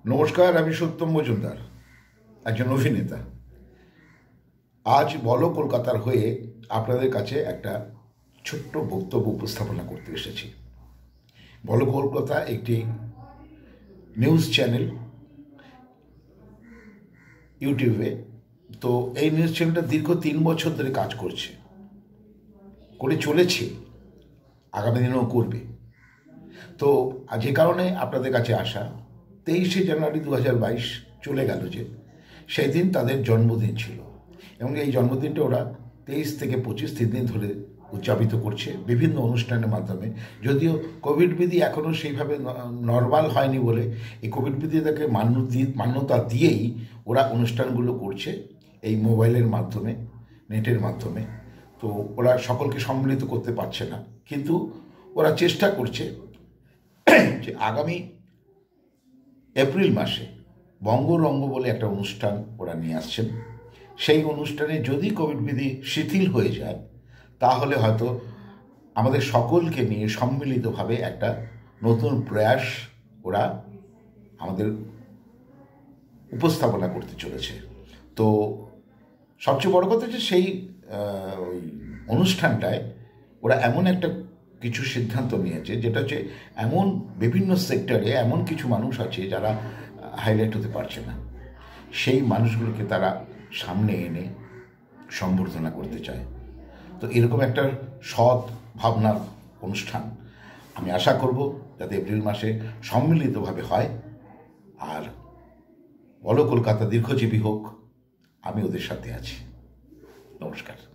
নমস্কার, আমি সত্যম মজুমদার, একজন অভিনেতা। আজ বলো কলকাতার হয়ে আপনাদের কাছে একটা ছোট্ট বক্তব্য উপস্থাপনা করতে এসেছি। বলো কলকাতা একটি নিউজ চ্যানেল ইউটিউবে। তো এই নিউজ চ্যানেলটা দীর্ঘ 3 বছর ধরে কাজ করে চলেছে, আগামী দিনেও করবে। তো যে কারণে আপনাদের কাছে আসা, 23শে জানুয়ারি 2022 চলে গেল, যে সেই দিন তাদের জন্মদিন ছিল, এবং এই জন্মদিনটা ওরা 23 থেকে 25 3 দিন ধরে উদযাপিত করছে বিভিন্ন অনুষ্ঠানের মাধ্যমে। যদিও কোভিড বিধি এখনও সেইভাবে নর্মাল হয়নি বলে এই কোভিড বিধিটাকে মান্যতা দিয়েই ওরা অনুষ্ঠানগুলো করছে এই মোবাইলের মাধ্যমে, নেটের মাধ্যমে। তো ওরা সকলকে সম্মিলিত করতে পারছে না, কিন্তু ওরা চেষ্টা করছে যে আগামী এপ্রিল মাসে বঙ্গরঙ্গ বলে একটা অনুষ্ঠান ওরা নিয়ে আসছেন। সেই অনুষ্ঠানে যদি কোভিড বিধি শিথিল হয়ে যায়, তাহলে হয়তো আমাদের সকলকে নিয়ে সম্মিলিতভাবে একটা নতুন প্রয়াস ওরা আমাদের উপস্থাপনা করতে চলেছে। তো সবচেয়ে বড় কথা যে সেই ওই অনুষ্ঠানটায় ওরা এমন একটা কিছু সিদ্ধান্ত নিয়েছে, যেটা হচ্ছে এমন বিভিন্ন সেক্টরে এমন কিছু মানুষ আছে যারা হাইলাইট হতে পারছে না, সেই মানুষগুলোকে তারা সামনে এনে সম্বর্ধনা করতে চায়। তো এরকম একটা সৎ ভাবনার অনুষ্ঠান আমি আশা করব যাতে এপ্রিল মাসে সম্মিলিতভাবে হয়। আর বলো কলকাতা দীর্ঘজীবী হোক, আমি ওদের সাথে আছি। নমস্কার।